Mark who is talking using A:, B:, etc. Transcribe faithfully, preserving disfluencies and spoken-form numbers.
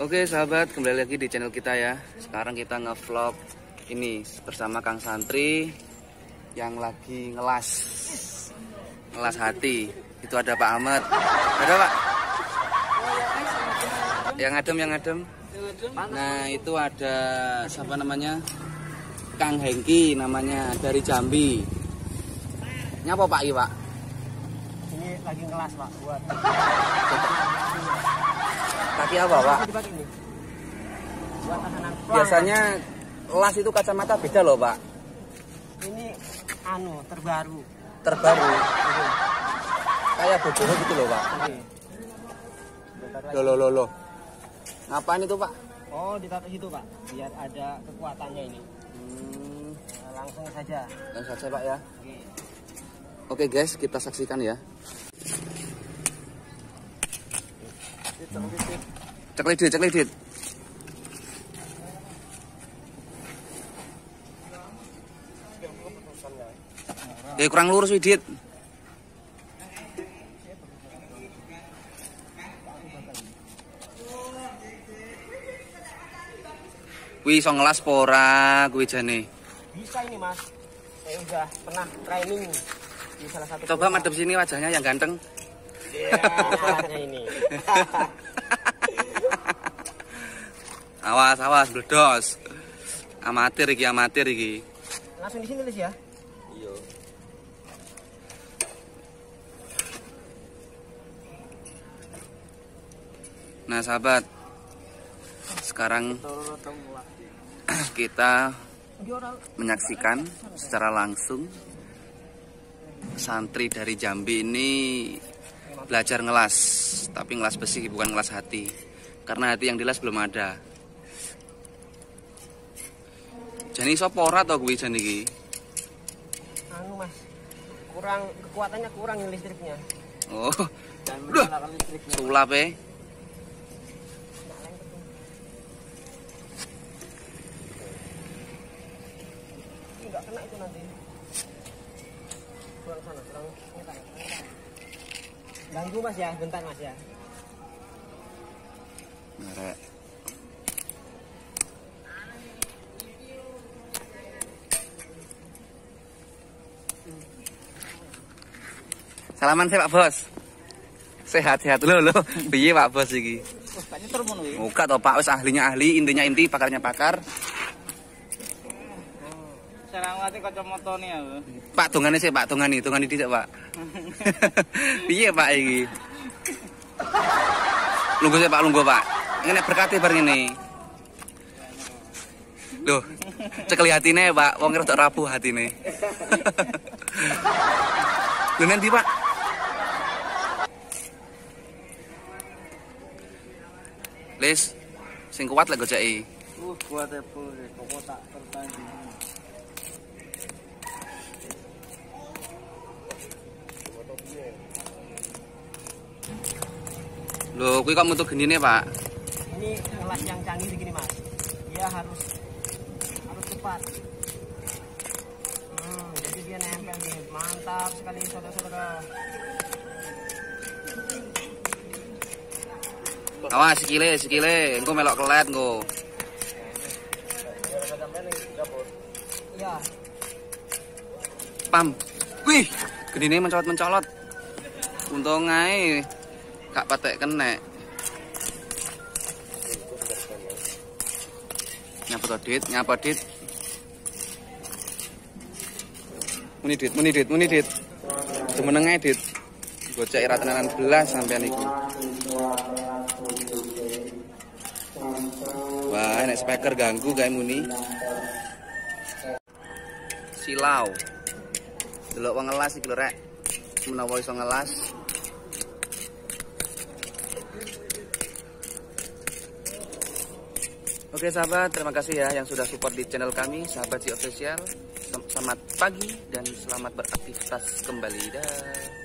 A: Oke sahabat, kembali lagi di channel kita ya. Sekarang kita nge-vlog ini bersama Kang Santri yang lagi ngelas ngelas hati. Itu ada Pak Ahmad. Ada Pak? Yang adem, yang adem. Nah itu ada siapa namanya? Kang Hengki namanya, dari Jambi. Nyapa Pak I Pak?
B: Ini lagi ngelas Pak buat.
A: Kaki apa Pak?
B: Buat tahanan pelang.
A: Biasanya las itu kacamata beda loh Pak.
B: Ini anu terbaru.
A: Terbaru. Kayak bodoh gitu loh Pak. Loh loh loh loh. Ngapain itu Pak?
B: Oh ditaruh situ Pak, biar ada kekuatannya ini.
A: Hmm,
B: Nah, langsung saja.
A: langsung saja Pak ya.
B: Oke.
A: Oke guys, kita saksikan ya. Cek lidit, cek lidit. Eh kurang lurus widit. Wih, iso ngelas pora kuwi jane.
B: Bisa ini Mas. Saya udah pernah training di salah satu.
A: Coba madep sini wajahnya yang ganteng.
B: Iya, alatnya ini.
A: Awas, awas, bledos. Amatir iki, amatir iki.
B: Langsung di sini Lis ya.
A: Iya. Nah, sahabat. Sekarang kita menyaksikan secara langsung santri dari Jambi ini belajar ngelas, tapi ngelas besi bukan ngelas hati. Karena hati yang dilas belum ada. Jani iso pora to kuwi jan iki?
B: Anu Mas. Kurang kekuatannya kurang listriknya.
A: Oh. Duh. Sulap e.
B: Enggak kena itu nanti. Kurang sana, kurang ngetan. Ganggu Mas ya, bentar Mas ya.
A: Ngarek. Salaman sih Pak Bos. Sehat-sehat lho lho. Piye Pak Bos iki?
B: Wah, Pak nyetor ngono iki.
A: Muka to Pak, wis ahlinya ahli, intinya inti, pakarnya pakar.
B: Sarang ati kacamatane ya.
A: Pak dongane sih Pak, dongane, dongane dhisik Pak. Piye Pak iki? Lungguh sih Pak, lungguh Pak. Ngene berkati bareng ngene. Loh, cekeli hatine Pak, wong rada rapuh hatine. Lho nanti Pak. Les, sing kuat lek gojeki.
B: Uh, kuat e pure, kok tak pertandingan.
A: Loh, kuwi kok mutu genine, Pak?
B: Ini kelas yang canggih begini Mas. Dia harus harus cepat. Hmm, jadi dia nempel nih. Mantap sekali saudara-saudara.
A: Awas sikile, sikile, engko melok kelet engko.
B: Iya.
A: Pam. Wih, genine mencolot-mencolot. Untung ae gak patek kenek. Nyapa to, Dit? Nyapa, Dit? Muni, Dit, muni, Dit, muni, Dit. Jumeneng ae, Dit. Gocek ra tenanan belas sampean iki. Wah, nek speaker ganggu kae muni. Silau. Delok wong ngelas iki lho rek. Menawa iso ngelas. Oke sahabat, terima kasih ya yang sudah support di channel kami, Sahabat Ji Official. Selamat pagi dan selamat beraktivitas kembali. Dah.